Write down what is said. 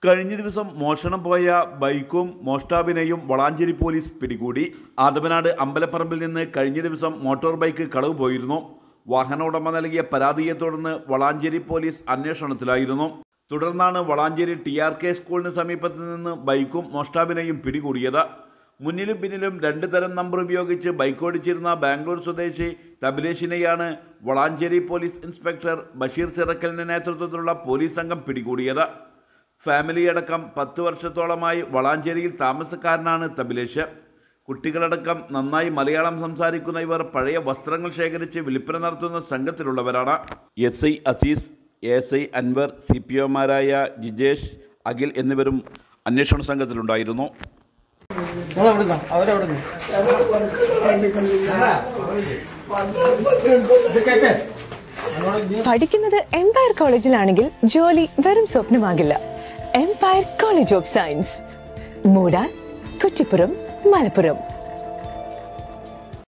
കഴിഞ്ഞ ദിവസം മോഷണം പോയ ബൈക്കും മോഷ്ടാവിനെയും വളാഞ്ചേരി പോലീസ് പിടികൂടി. ആദവനാട് അമ്പലപ്പറമ്പിൽ നിന്ന് കഴിഞ്ഞ ദിവസം മോട്ടോർ ബൈക്ക് കളവ് പോയിരുന്നു. വാഹന ഉടമ നൽകിയ പരാതിയെ തുടർന്ന് വളാഞ്ചേരി പോലീസ് അന്വേഷണത്തിലായിരുന്നു. തുടർന്നാണ് വളാഞ്ചേരി TRK സ്കൂളിന് സമീപത്ത് നിന്ന് ബൈക്കും മോഷ്ടാവിനെയും പിടികൂടിയത്. മുന്നിലും പിന്നിലും 2 തരം നമ്പർ ഉപയോഗിച്ച് ബൈക്ക് ഓടിച്ചിരുന്ന ബാംഗ്ലൂർ സ്വദേശി തബിലേഷിനെയാണ് വളാഞ്ചേരി പോലീസ് ഇൻസ്പെക്ടർ ബഷീർ ചിറക്കലിൻ്റെ നേതൃത്വത്തിലുള്ള പോലീസ് സംഘം പിടികൂടിയത്. ഫാമിലിയടക്കം 10 വർഷത്തോളമായി വളാഞ്ചേരിയിൽ താമസക്കാരനാണ് തബിലേഷ്. കുട്ടികളടക്കം നന്നായി മലയാളം സംസാരിക്കുന്ന ഇവർ പഴയ വസ്ത്രങ്ങൾ ശേഖരിച്ച് വിൽപ്പന നടത്തുന്ന സംഘത്തിലുള്ളവരാണ്. SI അസീസ്, ASI അൻവർ, CPOമാരായ ജിജേഷ്, അഖിൽ എന്നിവരും അന്വേഷണ സംഘത്തിലുണ്ടായിരുന്നു. പഠിക്കുന്നത് എംപയർ കോളേജിലാണെങ്കിൽ ജോലി വെറും സ്വപ്നമാകില്ല. എംപയർ കോളേജ് ഓഫ് സയൻസ്, മൂടാർ, കുറ്റിപ്പുറം, മലപ്പുറം.